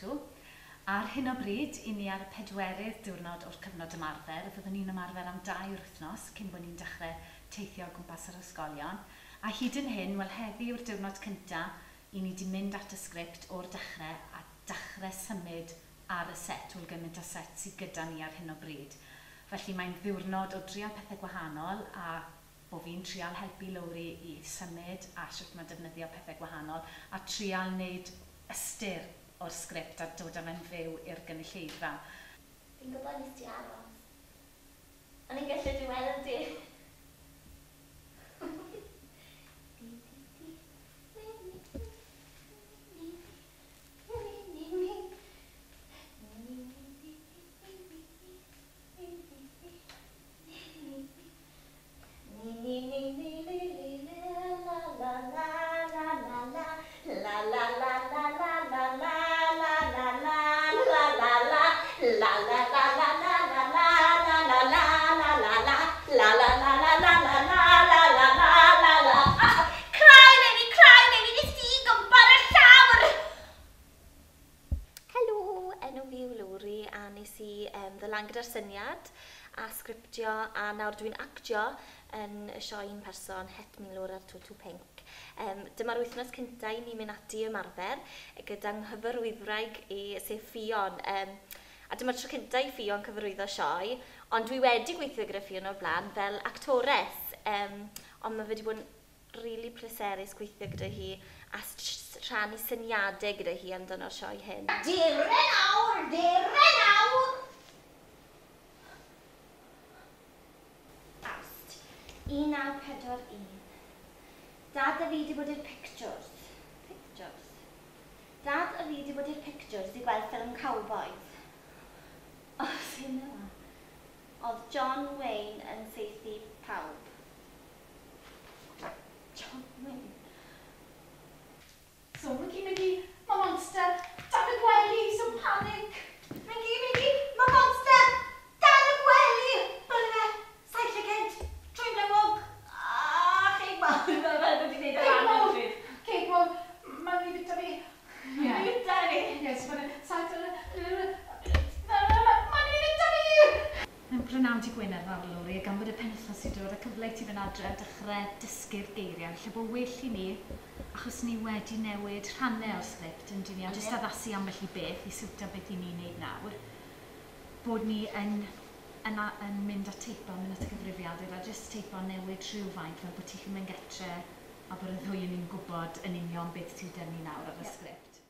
Twtw. Ar hyn o bryd, i ni ar y 4ydd diwrnod o'r cyfnod ymarfer. Fyddwn ni'n ymarfer am 2 wythnos cyn bod ni'n dechrau teithio o gwmpas yr ysgolion. A hyd yn hyn, wel heddi yw'r diwrnod cyntaf, i ni wedi mynd at y sgript o'r dechrau a dechrau symud ar y set, wyl gymaint o set sydd gyda ni ar hyn o bryd. Felly mae'n ddiwrnod o drial pethau gwahanol a bod fi'n trial helpu Lowri i symud a sut mae defnyddio pethau gwahanol a trial wneud ystyr o'r sgript a dod â fe'n fyw i'r gynulleidfa. Fi'n gwybod nes ti aros. O'n i'n gallu di weld ti. Gyda'r syniad a sgriptio a nawr dwi'n actio yn y sioe un person Het Milwr ar Twtw Pinc. Dyma'r wythnos cyntaf i ni'n mynd ati ymarfer gyda'n Cyfarwyddwraig sef Ffion. A dyma'r tro cyntaf i Ffion cyfarwyddo sioe, ond dwi wedi gweithio gyda Ffion o'r blaen fel actores. Ond mae wedi bod yn rili pleserus gweithio gyda hi a rhannu syniadau gyda hi amdano'r sioe hyn. Diwrnod! 1941. Dad a fi wedi bod i'r pictures. Dad a fi wedi bod i'r pictures i gweld ffilm cowboys. O, sy'n yma. Oedd John Wayne yn saethu pawb. John Wayne. So, mae gyd mynd i, mae monster, dan y gwely, so panic. Mae monster dan y gwely! Byle fe, saith llyged, trwy'n blewog. Ceg mawr, fel bod wedi gwneud yr angen. Ceg mawr, mae'n mi fyta fi. Mae'n mi fyta fi? Yes, mae'n saith mae'n mi fyta fi! Mae'n prynawn ti Gwynedd fawr, Lowri, a gan bod y penwythnos i dod a cyfle ti fy'n adre a dechrau dysgu'r geiriau, lle bod well i ni, achos ni wedi newid rhannau o'r sgript, yn dyn ni, a jyst addasu ambell i beth, i siwtio beth i ni'n neud nawr, bod ni yn mynd at teipo, mynd at y gyfrifiadur, a jyst teipo newid rhywfaint, fel bod ti'n mynd getre, a bod y ddwy yn ni'n gwybod yn union beth sydd gen ni nawr ar y sgript.